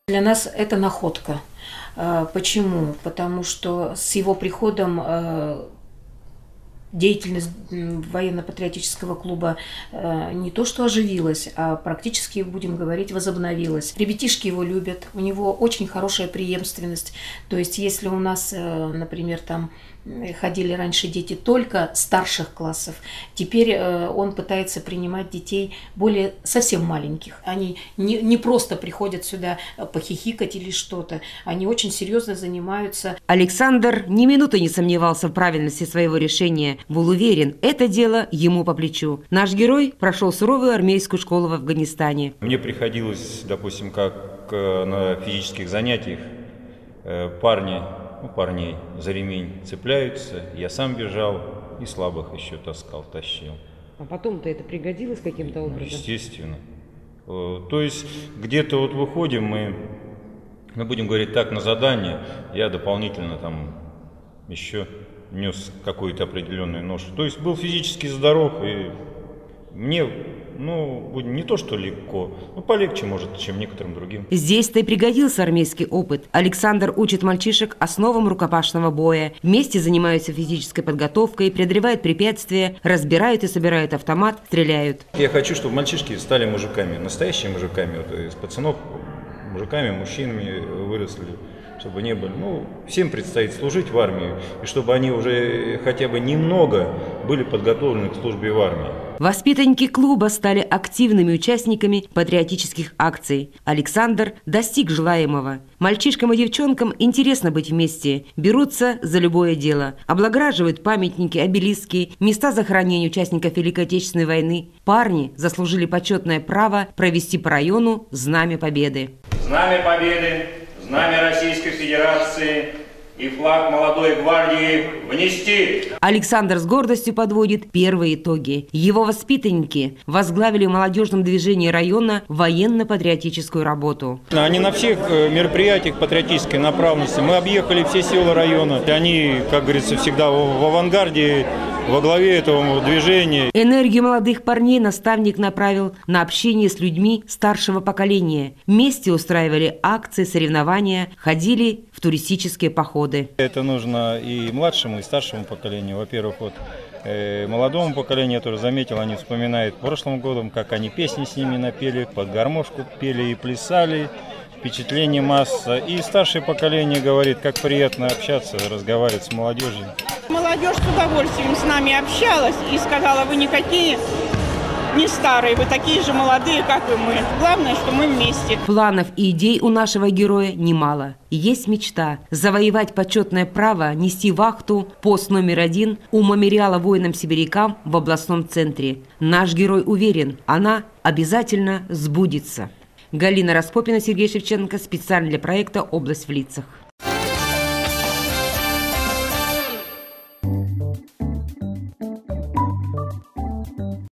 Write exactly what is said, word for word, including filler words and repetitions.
Для нас это находка. Почему? Потому что с его приходом деятельность военно-патриотического клуба не то что оживилась, а практически, будем говорить, возобновилась. Ребятишки его любят, у него очень хорошая преемственность. То есть если у нас, например, там ходили раньше дети только старших классов, теперь он пытается принимать детей более совсем маленьких. Они не, не просто приходят сюда похихикать или что-то, они очень серьезно занимаются. Александр ни минуты не сомневался в правильности своего решения. Был уверен, это дело ему по плечу. Наш герой прошел суровую армейскую школу в Афганистане. Мне приходилось, допустим, как на физических занятиях, парни, ну, парней за ремень цепляются, я сам бежал и слабых еще таскал, тащил. А потом-то это пригодилось каким-то образом? Естественно. То есть где-то вот выходим мы, мы будем говорить так, на задание, я дополнительно там еще нес какую-то определенную ношу. То есть был физически здоров, и мне, ну, не то что легко, но полегче, может, чем некоторым другим. Здесь-то и пригодился армейский опыт. Александр учит мальчишек основам рукопашного боя. Вместе занимаются физической подготовкой, преодолевают препятствия, разбирают и собирают автомат, стреляют. Я хочу, чтобы мальчишки стали мужиками, настоящими мужиками, вот, из пацанов мужиками, мужчинами выросли. Чтобы не были, ну, всем предстоит служить в армии, и чтобы они уже хотя бы немного были подготовлены к службе в армии. Воспитанники клуба стали активными участниками патриотических акций. Александр достиг желаемого. Мальчишкам и девчонкам интересно быть вместе, берутся за любое дело, облагораживают памятники, обелиски, места захоронения участников Великой Отечественной войны. Парни заслужили почетное право провести по району Знамя Победы. Знамя Победы, знамя Российской Федерации и флаг молодой гвардии внести. Александр с гордостью подводит первые итоги. Его воспитанники возглавили в молодежном движении района военно-патриотическую работу. Они на всех мероприятиях патриотической направленности. Мы объехали все села района. Они, как говорится, всегда в авангарде, во главе этого движения. Энергию молодых парней наставник направил на общение с людьми старшего поколения. Вместе устраивали акции, соревнования, ходили в туристические походы. Это нужно и младшему, и старшему поколению. Во-первых, вот э, молодому поколению, я тоже заметил, они вспоминают прошлым годом, как они песни с ними напели, под гармошку пели и плясали. Впечатление масса. И старшее поколение говорит, как приятно общаться, разговаривать с молодежью. Молодежь с удовольствием с нами общалась и сказала, вы никакие не старые, вы такие же молодые, как и мы. Главное, что мы вместе. Планов и идей у нашего героя немало. Есть мечта – завоевать почетное право нести вахту, пост номер один у мемориала воинам-сибирякам в областном центре. Наш герой уверен, она обязательно сбудется. Галина Распопина, Сергей Шевченко. Специально для проекта «Область в лицах».